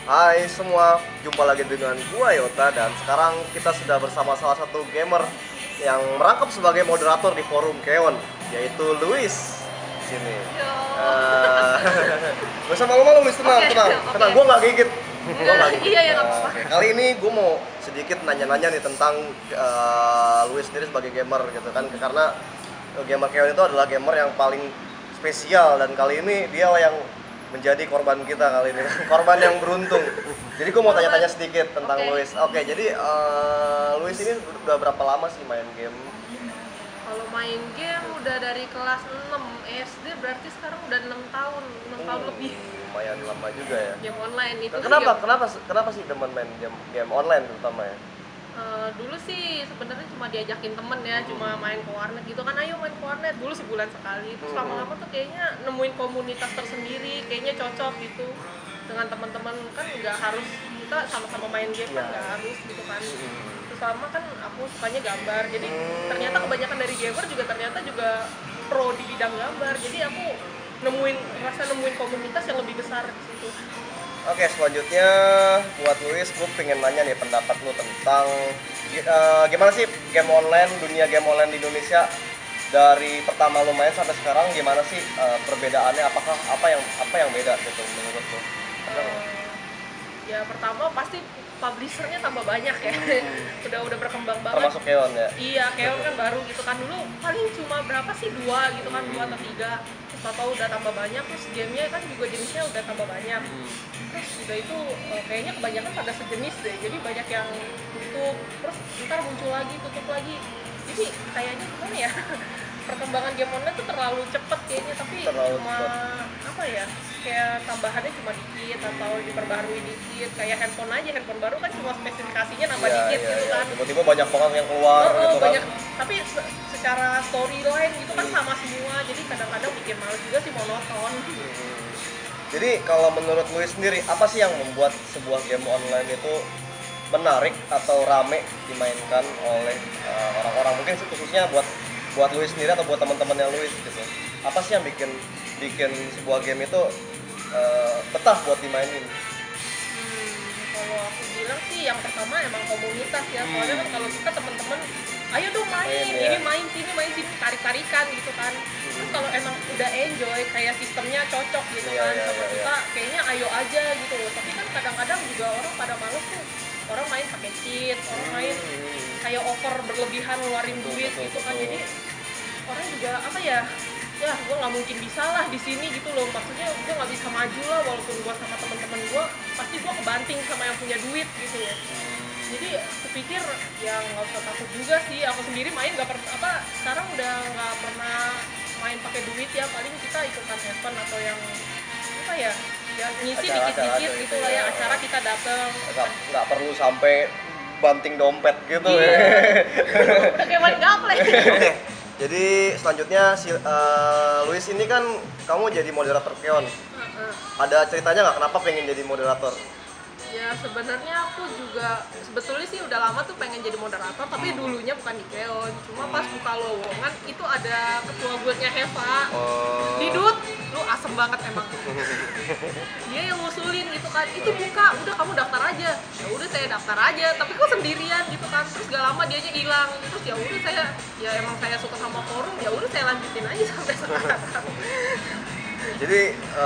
Hai semua, jumpa lagi dengan gua Yota dan sekarang kita sudah bersama salah satu gamer yang merangkap sebagai moderator di forum Keon, yaitu Luis. Sini. Gak usah malu-malu, Luis, tenang, Oke, tenang, oke. tenang. Gua nggak gigit. Gua nggak gigit. Iya, ya, nggak apa-apa. Oke, kali ini gua mau sedikit nanya-nanya nih tentang Luis sendiri sebagai gamer gitu kan, karena gamer Keon itu adalah gamer yang paling spesial dan kali ini dia yang menjadi korban kita kali ini, korban yang beruntung. Jadi gue mau tanya-tanya sedikit tentang Oke. Luis. Oke, jadi Luis ini udah berapa lama sih main game? Kalau main game udah dari kelas 6 SD, berarti sekarang udah 6 tahun, 6 tahun lebih. Lumayan lama juga ya. Game online itu Kenapa? game. Kenapa sih demen main game online terutama ya? Dulu sih sebenarnya cuma diajakin temen ya, cuma main ke warnet gitu kan, ayo main ke warnet dulu sebulan sekali. Terus lama-lama tuh kayaknya nemuin komunitas tersendiri, kayaknya cocok gitu dengan teman-teman, kan nggak harus kita sama-sama main game kan, nggak harus gitu kan. Terus sama kan aku sukanya gambar, jadi ternyata kebanyakan dari gamer juga ternyata juga pro di bidang gambar, jadi aku nemuin komunitas yang lebih besar di situ. Oke, selanjutnya buat Luis, gue pengen nanya nih pendapat lu tentang gimana sih dunia game online di Indonesia dari pertama lu main sampai sekarang, gimana sih perbedaannya? Apakah apa yang beda gitu menurut lu? Ada nggak? Ya pertama pasti publishernya tambah banyak ya. udah berkembang banget. Termasuk Keon ya? Iya, Keon kan baru gitu kan, dulu paling cuma berapa sih, 2 gitu kan, 2 atau 3. Terus tau udah tambah banyak, terus gamenya kan juga jenisnya udah tambah banyak. Terus udah itu kayaknya kebanyakan pada sejenis deh, jadi banyak yang tutup, terus ntar muncul lagi, tutup lagi. Jadi kayaknya gimana ya, perkembangan game online tuh terlalu cepet kayaknya, tapi Terlalu cuma cepet. apa ya, kayak tambahannya cuma dikit atau diperbarui dikit. Kayak handphone aja, handphone baru kan cuma spesifikasinya nambah dikit gitu kan. Tiba-tiba banyak banget yang keluar gitu kan. Banyak, tapi secara storyline gitu kan sama semua, jadi kadang-kadang bikin males juga sih, monoton. Jadi kalau menurut Luis sendiri, apa sih yang membuat sebuah game online itu menarik atau rame dimainkan oleh orang-orang? Mungkin khususnya buat Luis sendiri atau buat teman-temannya Luis gitu. Apa sih yang bikin sebuah game itu betah buat dimainin? Kalau aku bilang sih yang pertama emang komunitas ya, soalnya kan kalau kita teman-teman, ayo dong main, ini main sini, tarik-tarikan gitu kan. Terus kalau emang udah enjoy, kayak sistemnya cocok gitu kan sama kita, kayaknya ayo aja gitu loh. Tapi kan kadang-kadang juga orang pada males tuh, orang main pakai cheat, orang main kayak over berlebihan ngeluarin duit gitu kan. Jadi orang juga apa ya, gue nggak mungkin bisa lah di sini gitu loh, maksudnya gue nggak bisa maju lah walaupun gue sama teman-teman gue, pasti gue kebanting sama yang punya duit gitu loh. Jadi aku pikir ya nggak usah takut juga sih, aku sendiri main nggak pernah sekarang udah nggak pernah main pakai duit ya, paling kita ikutan event atau yang apa ya ngisi dikit-dikit gitu lah ya, acara kita dateng. Nggak perlu sampai banting dompet gitu ya. Udah kayak main gaplek. Oke. Jadi selanjutnya Luis ini kan kamu jadi moderator Keon. Ada ceritanya nggak kenapa pengen jadi moderator? Ya sebenarnya aku juga sebetulnya sih udah lama tuh pengen jadi moderator, tapi dulunya bukan di Keon. Cuma pas buka lowongan itu ada ketua guildnya Heva. Didut, lu asem banget emang. Dia yang ngusulin gitu kan, itu buka, udah kamu daftar aja. Ya udah saya daftar aja, tapi kok sendirian gitu kan. Terus gak lama dianya hilang. Terus ya udah emang saya suka sama forum, ya udah saya lanjutin aja sampai sekarang. Jadi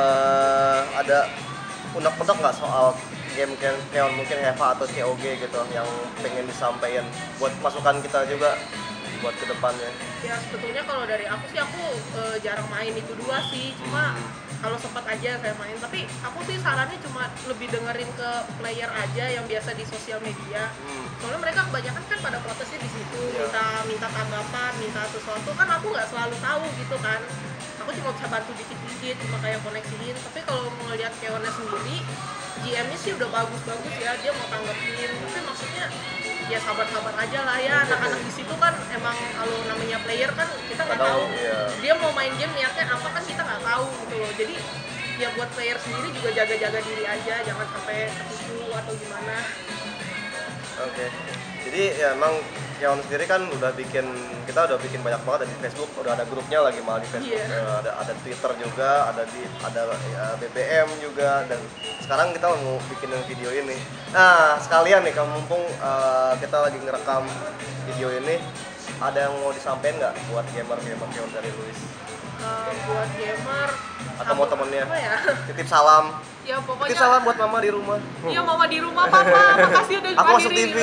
ada unek-unek nggak soal game Keon, mungkin Heva atau COG gitu yang pengen disampaikan buat masukan kita juga buat kedepannya? Ya sebetulnya kalau dari aku sih, aku jarang main itu dua sih, cuma kalau sempat aja saya main. Tapi aku sih sarannya cuma lebih dengerin ke player aja yang biasa di sosial media. Soalnya mereka kebanyakan kan pada protesnya di situ, minta tanggapan, minta sesuatu, kan aku nggak selalu tahu gitu kan. Aku cuma bisa bantu dikit-dikit, cuma kayak koneksiin. Tapi kalau mau lihat Keonnya sendiri, GM-nya sih udah bagus-bagus ya, dia mau tanggepin. Tapi maksudnya ya sabar-sabar aja lah ya, anak-anak di situ kan emang kalau namanya player kan kita nggak tahu dia mau main game niatnya apa, kan kita nggak tahu gitu loh. Jadi ya buat player sendiri juga jaga-jaga diri aja, jangan sampai ketipu atau gimana. Oke. Jadi ya emang Keon sendiri kan kita udah bikin banyak banget di Facebook, udah ada grupnya lagi malah di Facebook. Iya. Ada Twitter juga, ada ya, BBM juga, dan sekarang kita mau bikin video ini. Nah, sekalian nih, mumpung kita lagi ngerekam video ini, ada yang mau disampaikan nggak buat gamer-gamer Keon dari Luis? Buat gamer Atau mau temennya? apa ya? Titip salam. Ya Titip pokoknya salam buat mama di rumah. iya mama di rumah papa makasih udah Aku masuk TV.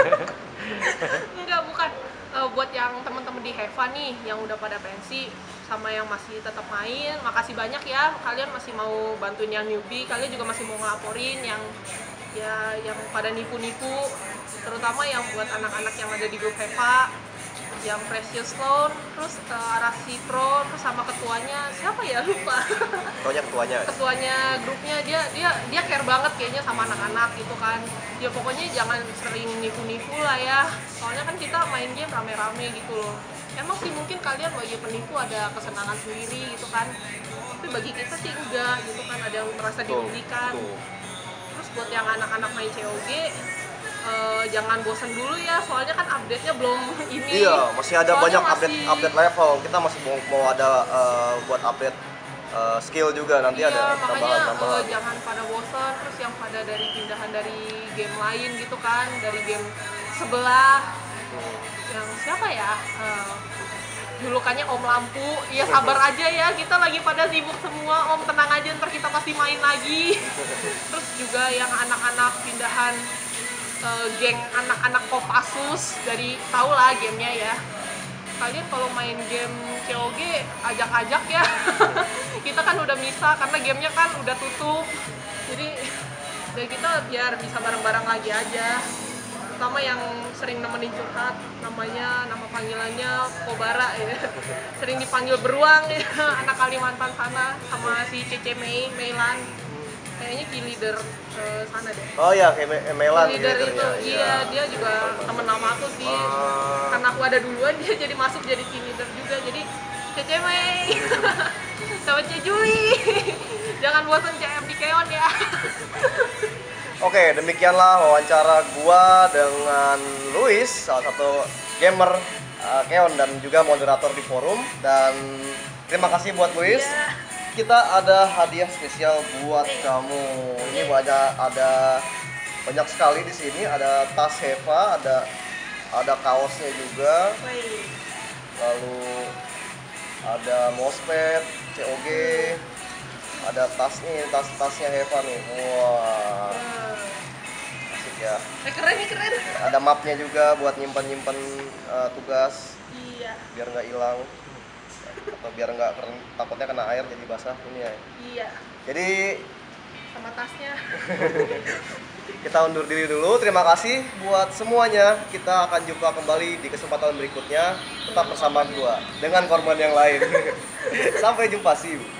Enggak, bukan. Buat yang teman-teman di Heva nih yang udah pada pensi sama yang masih tetap main, makasih banyak ya, kalian masih mau bantuin yang newbie, kalian juga masih mau ngelaporin yang yang pada nipu-nipu, terutama yang buat anak-anak yang ada di grup Heva, yang Precious Loan, terus Arasi Pro, terus sama ketuanya siapa ya, lupa. Ketuanya grupnya, dia care banget kayaknya sama anak-anak gitu kan. Ya pokoknya jangan sering nipu-nipu lah ya, soalnya kan kita main game rame-rame gitu loh. Emang sih mungkin kalian bagi penipu ada kesenangan sendiri gitu kan, tapi bagi kita sih enggak gitu kan, ada yang merasa dirugikan. Terus buat yang anak-anak main COG, jangan bosan dulu ya, soalnya kan update-nya belum ini. Iya, masih ada Soalnya banyak masih- update level. Kita masih mau ada buat update skill juga, nanti Iya, ada makanya tambahan. jangan pada bosan, terus yang pada dari pindahan dari game lain gitu kan, dari game sebelah, yang siapa ya, julukannya Om Lampu. Ya sabar aja ya, kita lagi pada sibuk semua. Om tenang aja, ntar kita pasti main lagi. Terus juga yang anak-anak pindahan, geng anak-anak Kopassus, dari tau lah gamenya ya. Kalian kalau main game COG ajak-ajak ya. Kita kan udah bisa karena gamenya kan udah tutup, jadi kita biar bisa bareng-bareng lagi aja. Terutama yang sering nemenin curhat, nama panggilannya Kobara ya. Sering dipanggil beruang ya, anak Kalimantan sana, sama si Cece Meilan, kayaknya key leader sana deh. Oh ya, kayak Melan Leader itu, leadernya. iya, dia juga temen nama aku sih. Karena aku ada duluan, dia jadi masuk jadi team leader juga. Jadi Cece Mei sama Juli, jangan bosan CM di Keon ya. Oke, demikianlah wawancara gua dengan Luis, salah satu gamer Keon dan juga moderator di forum. Dan terima kasih buat Luis. Iya. Kita ada hadiah spesial buat kamu. Ini ada banyak sekali di sini. Ada tas Heva, ada kaosnya juga. Wih. Lalu ada mousepad, COG, ada tasnya Heva nih. Wah, asik ya. Keren nih, keren. Ada mapnya juga buat nyimpan tugas Iya, biar nggak hilang atau biar nggak takutnya kena air jadi basah ini ya. iya. Jadi Sama tasnya. kita undur diri dulu. Terima kasih buat semuanya. Kita akan jumpa kembali di kesempatan berikutnya. Tetap bersama gua dengan korban yang lain. Sampai jumpa, see you.